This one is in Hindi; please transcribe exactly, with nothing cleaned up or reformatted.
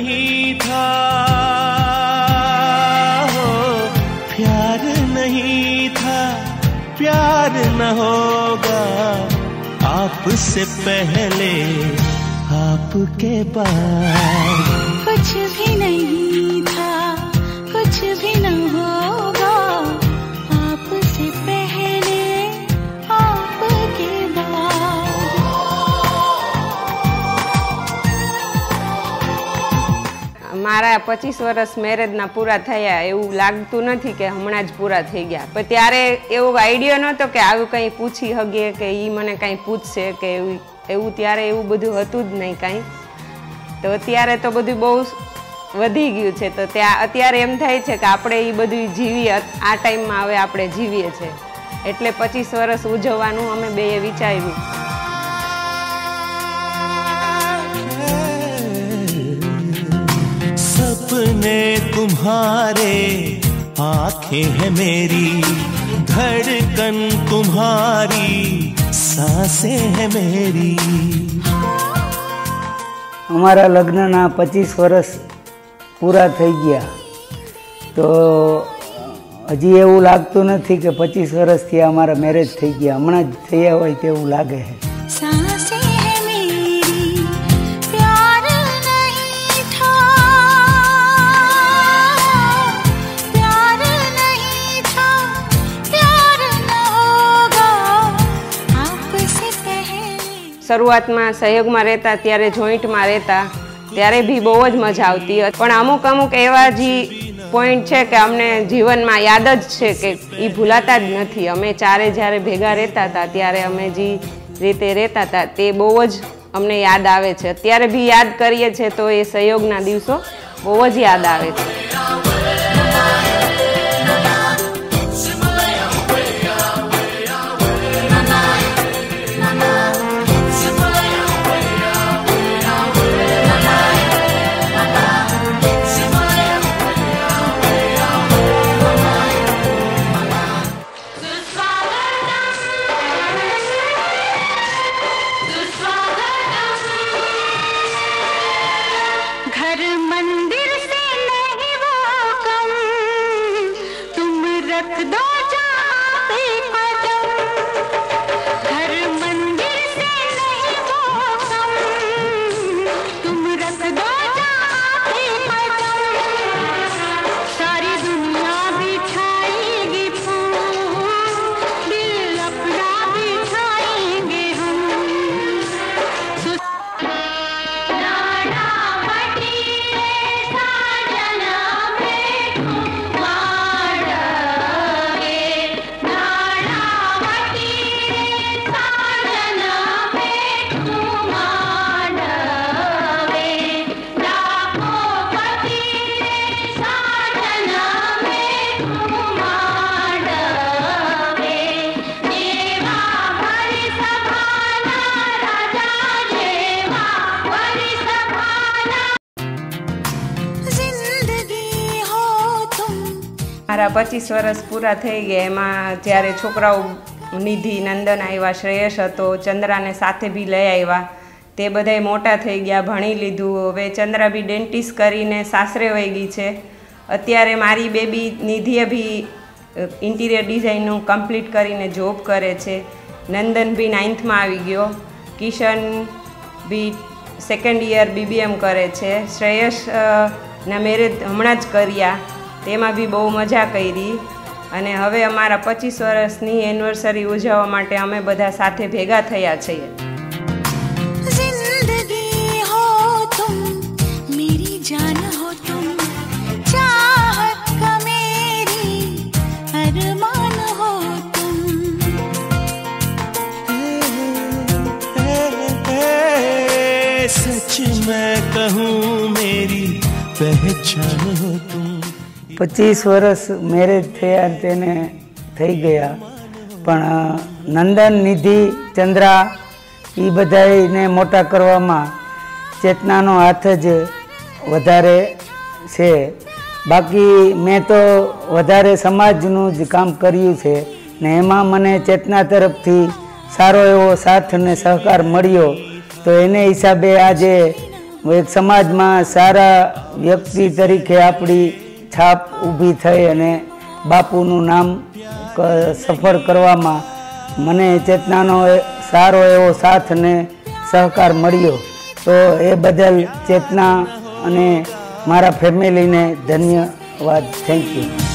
नहीं था, हो प्यार नहीं था, प्यार न होगा आपसे पहले आपके बाद। कुछ भी नहीं था, कुछ भी न होगा आपसे पहले आपके बाद। मारा पच्चीस वर्ष मेरेज ना पूरा थया एवं लागतुं नथी के हमणां ज पूरा थई गया, पण त्यारे एवो आइडिया नहोतो के आवुं कंई पूछी हगे के ई मने कंई पूछशे के एवुं एवुं त्यारे एवुं बधुं हतुं ज नहीं कंई। तो अत्यारे तो बधुं बहु वधी गयुं छे, तो त्या अत्यारे एम थाय छे के आपणे ई बधुं जीवीए आ टाइममां हवे आपणे जीवीए छे एटले पच्चीस वर्ष उजववानुं अमे बेए विचार्युं। सपने तुम्हारे आंखें हैं मेरी, धड़कन तुम्हारी सांसें हैं मेरी। अमारा लग्नना पच्चीस वर्ष पूरा थई गया, तो हजी एवं लागतुं नथी के पच्चीस वर्ष थी अमारा मैरेज थई गया, हमणां ज थया होय तेवुं लागे है। शुरुआत में सहयोग में रहता त्यारे जॉइंट में रहता त्यारे भी बहुत मजा आती, पण अमुक अमुक एवा जी पॉइंट है कि अमने जीवन में याद ज है कि ई भूलाता ज नहीं। अमे चारे ज्यारे भेगा रहता था त्यारे अमे जी रीते रहता था ते बहु ज अमने याद आवे छे। अत्यारे भी याद करीए छे तो ए सहयोगना दिवसो बहु ज याद आवे छे। मारा पच्चीस वर्ष पूरा थई गया, एमां ज्यारे छोकराओ निधि नंदन आव्या, श्रेयस हतो, चंद्राने साथे भी लई आव्या, ते बधाय मोटा थई गया, भणी लीधुं। हवे चंद्रा भी डेंटिस्ट करीने सासरे वई गई छे। अत्यारे मारी बेबी निधिए भी इंटीरियर डिजाइननुं कम्प्लीट करीने जॉब करे छे। नंदन भी नाइन्थ में आवी गयो। किशन भी सेकंड ईयर बीबीएम करे छे। श्रेयस ना मेरेज हमणां ज कर्या, तेमां भी बहु मजा करी। अने हवे अमारा पच्चीस वर्षनी एनिवर्सरी उजववा माटे अमे बधा साथे भेगा थया छीए। जिंदगी हो तुम, मेरी जान हो तुम, चाहत का मेरी अरमान हो तुम। ए, ए, ए, सच मैं कहूँ मेरी पहचान हो तुम। पच्चीस वर्ष मैरेज थया तेने थई गया, पण नंदन निधि चंद्रा ई बधाने मोटा करवामां चेतनानो हाथ ज वधारे छे। बाकी मैं तो वधारे समाजनुं ज काम कर्युं छे ने एमां मने चेतना तरफथी सारो एवो साथ ने सहकार मळ्यो, तो एने हिसाबे आजे એક સમાજમાં સારા વ્યક્તિ તરીકે આપણી છાપ ઊભી થઈ અને બાપુનું નામ સફળ કરવામાં મને ચેતનાનો સારો એવો સાથ અને સહકાર મળ્યો. તો એ બદલ ચેતના અને મારા ફેમિલીને ધન્યવાદ. Thank you.